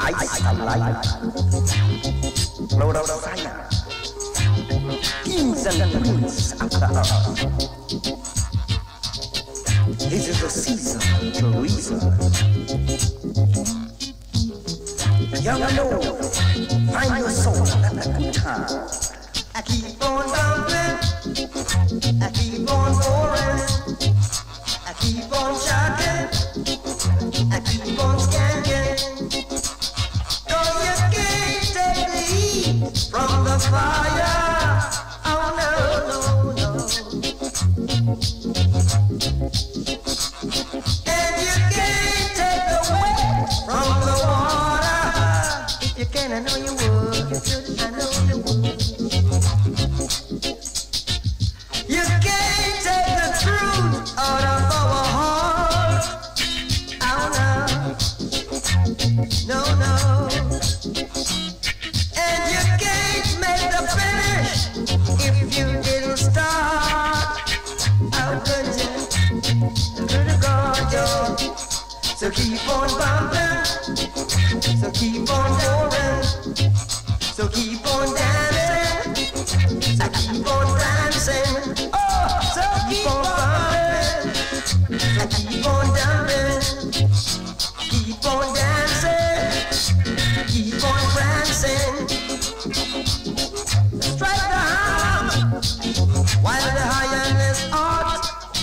ice the light, Lord of fire, kings and queens of the earth. This is the season to reason. Young and old, find your soul at a good time. I keep on bumping, I keep on pouring, I keep on shocking, I keep on skanking. No, you can't take the heat from the fire. Oh no, no, no. And you can't take the wet from the water. If you can, I know you would. You should, I know you would. You can't take the truth out of our heart. Oh no, no, no. And you can't make the finish if you didn't start. How could you? Good God, y'all. So keep on bumping, so keep on pouring, so keep on dancing, so keep on dancing. Oh, so keep on bumping, so keep on dancing, keep on dancing, keep on prancing. Strike the hammer while the iron is hot.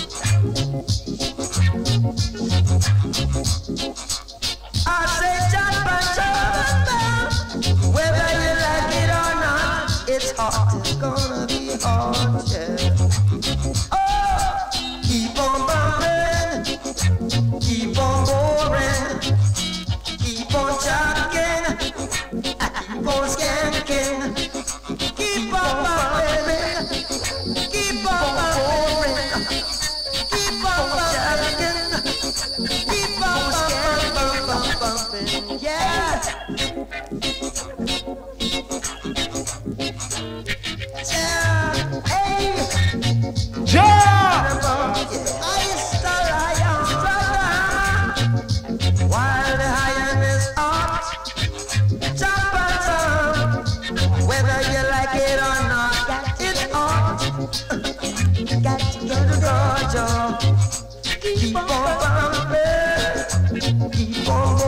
I say jump and jump, whether you like it or not, it's hot, it's gonna be hot, yeah. Oh, keep on bumping, keep on boring, keep on chucking, keep on skanking, keep on bumping, keep on boring, keep on chucking, keep on bumping, yeah. While the iron is hot, jump and jump, whether you like it or not, it's hot. Got to get a Georgia, keep on bumping, keep on